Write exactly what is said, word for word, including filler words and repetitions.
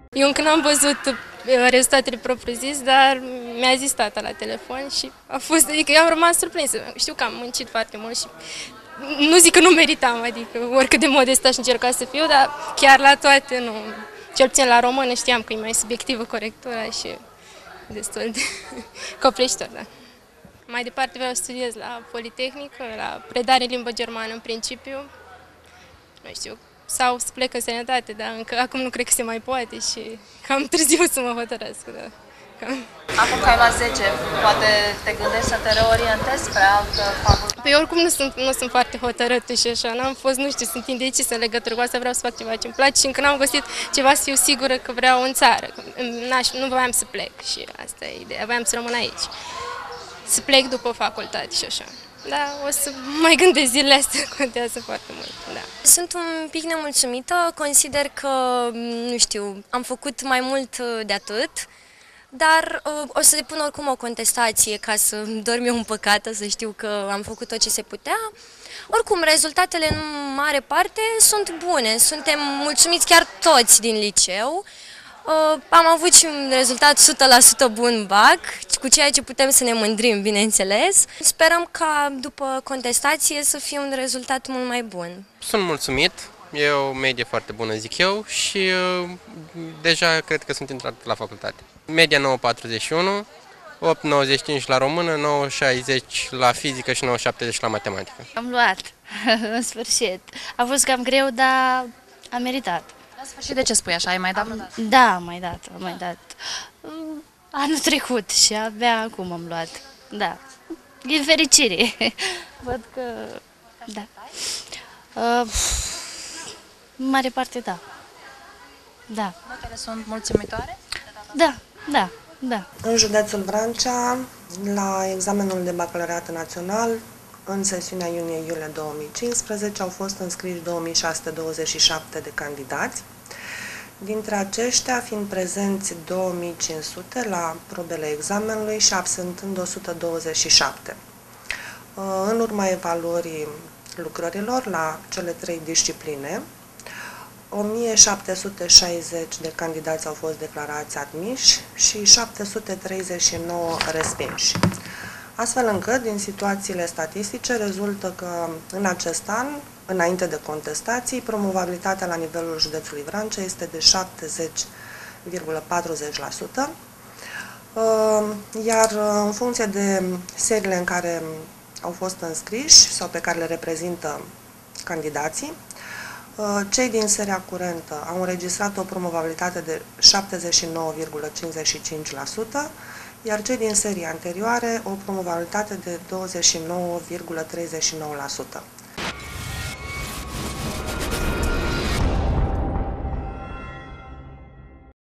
Eu încă n-am văzut uh, rezultatele propriu-zis, dar mi-a zis tata la telefon și a fost, adică eu am rămas surprinsă. Știu că am muncit foarte mult și nu zic că nu meritam, adică oricât de modest aș încerca să fiu, dar chiar la toate nu. Cel puțin la română știam că e mai subiectivă corectura și destul de copleșitor, da. Mai departe vreau să studiez la Politehnică, la predare în limbă germană în principiu, nu știu, sau să plec în sănătate, dar încă acum nu cred că se mai poate și cam târziu să mă hotărăsc, da. Cam. Acum că ai luat zece, poate te gândești să te reorientezi spre altă facultate? Păi oricum nu sunt, nu sunt foarte hotărâtă și așa, n-am fost, nu știu, sunt indecisă în legătură cu asta, vreau să fac ceva ce îmi place și încă n-am găsit ceva să fiu sigură că vreau în țară. Nu voiam să plec și asta e ideea, voiam să rămân aici. Să plec după facultate și așa. Da, o să mai gândesc zilele astea, contează foarte mult, da. Sunt un pic nemulțumită, consider că, nu știu, am făcut mai mult de atât, dar uh, o să depun oricum o contestație ca să dorm eu împăcată, să știu că am făcut tot ce se putea. Oricum, rezultatele în mare parte sunt bune, suntem mulțumiți chiar toți din liceu. Uh, am avut și un rezultat o sută la sută bun bac, cu ceea ce putem să ne mândrim, bineînțeles. Sperăm ca după contestație să fie un rezultat mult mai bun. Sunt mulțumit, e o medie foarte bună, zic eu, și uh, deja cred că sunt intrat la facultate. Media nouă virgulă patruzeci și unu, opt virgulă nouăzeci și cinci la română, nouă virgulă șaizeci la fizică și nouă virgulă șaptezeci la matematică. Am luat, în sfârșit. A fost cam greu, dar am meritat. La sfârșit, de ce spui așa? Ai mai dat? Am Da, am mai dat, am mai dat. Anul trecut și abia acum am luat. Da, din fericire. Văd că, da. Uh, în mare parte, da. Da. Notele sunt mulțumitoare? Da, da, da. În județul Vrancea, la examenul de bacalaureat național, în sesiunea iunie-iulie două mii cincisprezece, au fost înscriși două mii șase sute douăzeci și șapte de candidați, dintre aceștia fiind prezenți două mii cinci sute la probele examenului și absentând o sută douăzeci și șapte. În urma evaluării lucrărilor la cele trei discipline, o mie șapte sute șaizeci de candidați au fost declarați admiși și șapte sute treizeci și nouă respinși. Astfel încât, din situațiile statistice, rezultă că în acest an, înainte de contestații, promovabilitatea la nivelul județului Vrancea este de șaptezeci virgulă patruzeci la sută, iar în funcție de seriile în care au fost înscriși sau pe care le reprezintă candidații, cei din seria curentă au înregistrat o promovabilitate de șaptezeci și nouă virgulă cincizeci și cinci la sută, iar cei din serii anterioare o promovabilitate de douăzeci și nouă virgulă treizeci și nouă la sută.